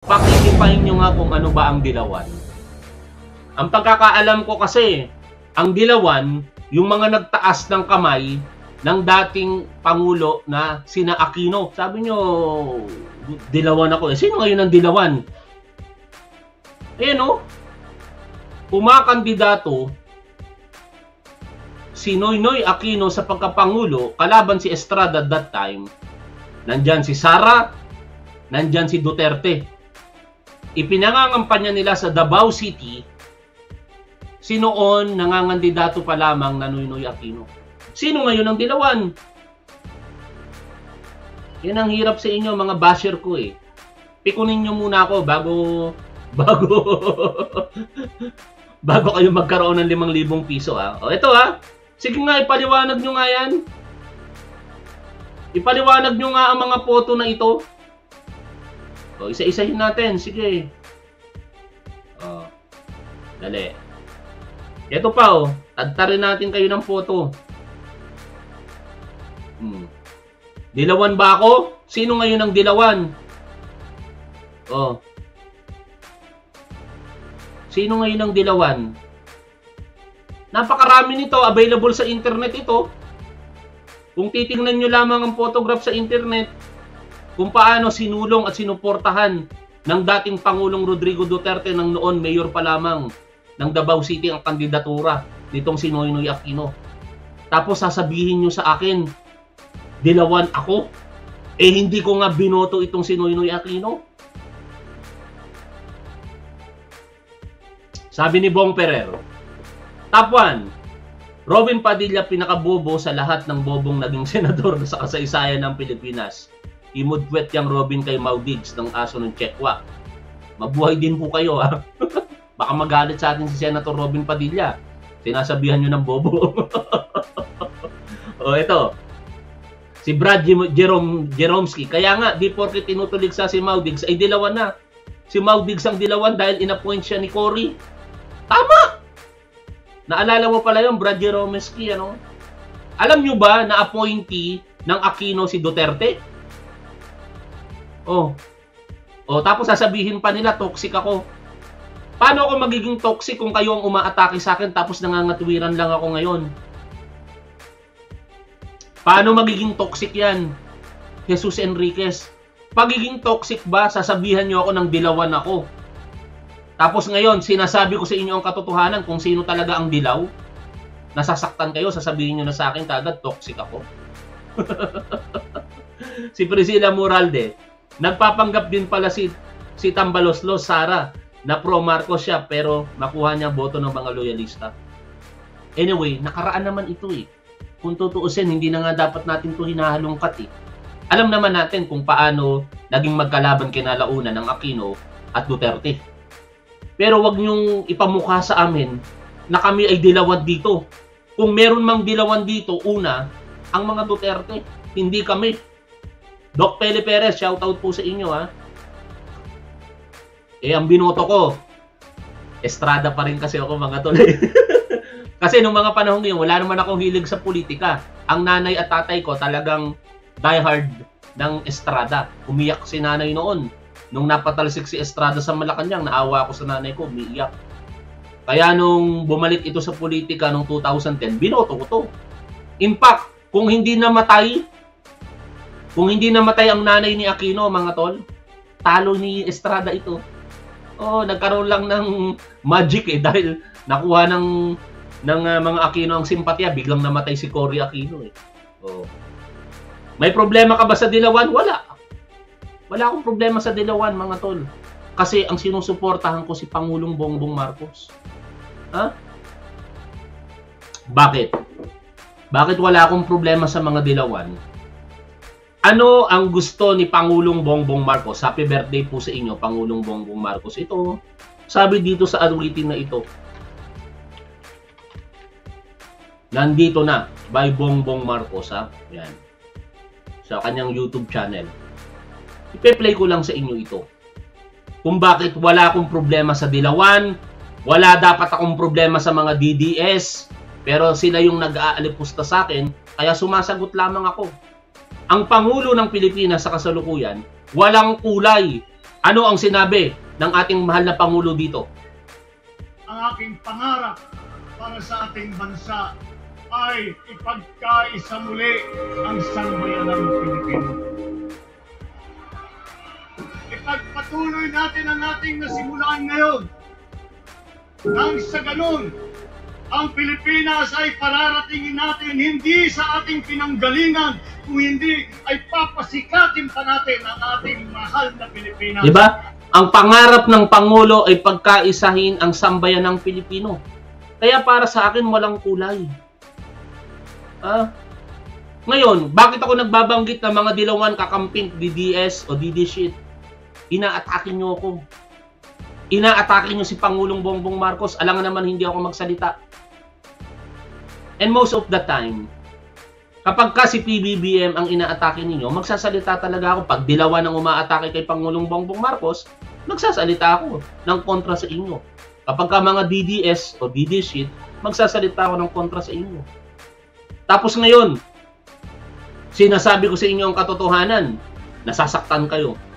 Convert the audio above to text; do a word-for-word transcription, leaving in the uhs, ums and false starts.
Pakitipahin nyo nga kung ano ba ang dilawan. Ang pagkakaalam ko kasi, ang dilawan, yung mga nagtaas ng kamay ng dating Pangulo na sina Aquino. Sabi nyo, dilawan ako. Eh, sino ngayon ang dilawan? Eh no, pumakandidato si Noynoy Aquino sa pagkapangulo, kalaban si Estrada at that time. Nandyan si Sara, nandyan si Duterte. Ipinangangampanya nila sa Davao City, si noon nangangandidato pa lamang na Noynoy Aquino. Sino ngayon ang dilawan? Yan ang hirap sa inyo mga basher ko eh. Pikunin nyo muna ako bago bago bago kayo magkaroon ng limang libong piso ah. O ito ah. Sige nga ipaliwanag nyo nga yan. Ipaliwanag nyo nga ang mga photo na ito. O isa-isahin natin. Sige. O. Dali. Ito pa oh. Tadtarin natin kayo ng photo. Hmm. Dilawan ba ako? Sino ngayon ang dilawan? Oh. Sino ngayon ang dilawan? Napakarami nito, available sa internet ito. Kung titingnan nyo lamang ang photograph sa internet, kung paano sinulong at sinuportahan ng dating Pangulong Rodrigo Duterte nang noon mayor pa lamang ng Davao City ang kandidatura nitong si Noynoy Aquino. Tapos sasabihin nyo sa akin, dilawan ako? Eh hindi ko nga binoto itong si Noynoy Aquino. Sabi ni Bong Ferrer, Top one, Robin Padilla pinakabobo sa lahat ng bobong naging senador sa kasaysayan ng Pilipinas. Imudwet yang Robin kay Maudigs ng aso ng Chekwa. Mabuhay din po kayo ha. Baka magalit sa atin si Senator Robin Padilla. Sinasabihan nyo ng bobo. O ito, si Brad Jerome, Jeromski. Kaya nga, di porke tinutulig sa si Maudigs ay dilawan na. Si Maudigs ang dilawan dahil inappoint siya ni Cory. Tama! Naalala mo pala yung Brad Jeromski, ano? Alam nyo ba na appointee ng Aquino si Duterte? Oh. Oh, tapos sasabihin pa nila toxic ako. Paano ako magiging toxic kung kayo ang umaatake sa akin tapos nangangatwiran lang ako ngayon? Paano magiging toxic yan? Jesus Enriquez. Pagiging toxic ba, sasabihan nyo ako ng dilawan ako? Tapos ngayon, sinasabi ko sa inyo ang katotohanan kung sino talaga ang dilaw. Nasasaktan kayo, sasabihin nyo na sa akin kagad, toxic ako. Si Priscilla Moralde, nagpapanggap din pala si, si Tambaloslos, Sara, na pro-Marcos siya pero nakuha niya boto ng mga loyalista. Anyway, nakaraan naman ito eh. Kung tutuusin, hindi na nga dapat natin ito hinahalongkat eh. Alam naman natin kung paano naging magkalaban kinalauna ng Aquino at Duterte. Pero wag niyong ipamukha sa amin na kami ay dilawan dito. Kung meron mang dilawan dito, una, ang mga Duterte, hindi kami. Doc Pele Perez, shoutout po sa inyo ha. Eh, ang binoto ko, Estrada pa rin kasi ako mga tol. Kasi nung mga panahon ngayon, wala naman akong hilig sa politika. Ang nanay at tatay ko talagang diehard ng Estrada. Umiyak si nanay noon. Nung napatalsik si Estrada sa Malacanang, naawa ako sa nanay ko, umiiyak. Kaya nung bumalik ito sa politika noong two thousand ten, binoto ko to. In fact, kung hindi namatay, kung hindi namatay ang nanay ni Aquino, mga tol, talo ni Estrada ito. Oh, nagkaroon lang ng magic eh dahil nakuha ng ng uh, mga Aquino ang simpatya, biglang namatay si Cory Aquino eh. Oh. May problema ka ba sa dilawan? Wala. Wala akong problema sa dilawan, mga tol. Kasi ang sinusuportahan ko si Pangulong Bongbong Marcos. Ha? Bakit? Bakit wala akong problema sa mga dilawan? Ano ang gusto ni Pangulong Bongbong Marcos? Happy birthday po sa inyo, Pangulong Bongbong Marcos. Ito, sabi dito sa awitin na ito. Nandito na, by Bongbong Marcos, ha? Yan. Sa kanyang YouTube channel. Ipe-play ko lang sa inyo ito. Kung bakit wala akong problema sa dilawan, wala dapat akong problema sa mga D D S, pero sila yung nag-aalipusta sa akin, kaya sumasagot lamang ako. Ang Pangulo ng Pilipinas sa kasalukuyan, walang kulay. Ano ang sinabi ng ating mahal na Pangulo dito? Ang aking pangarap para sa ating bansa ay ipagkaisa muli ang sambayanang Pilipino. Ipagpatuloy natin ang ating nasimulaan ngayon. Nang sa ganun, ang Pilipinas ay pararatingin natin hindi sa ating pinanggalingan, kung hindi ay papasikatin pa natin ang ating mahal na Pilipinas. Diba? Ang pangarap ng Pangulo ay pagkaisahin ang sambayanang Pilipino. Kaya para sa akin, walang kulay. Ah, ngayon, bakit ako nagbabanggit ng mga dilawan, kakamping, D D S o D D shit? Inaatake nyo ako. Inaatake nyo si Pangulong Bongbong Marcos. Alangan naman hindi ako magsalita. And most of the time, kapag ka si P B B M ang inaatake ninyo, magsasalita talaga ako. Pag dilawan ang umaatake kay Pangulong Bongbong Marcos, magsasalita ako ng kontra sa inyo. Kapag ka mga D D S o D D shit, magsasalita ako ng kontra sa inyo. Tapos ngayon, sinasabi ko sa inyo ang katotohanan, nasasaktan kayo.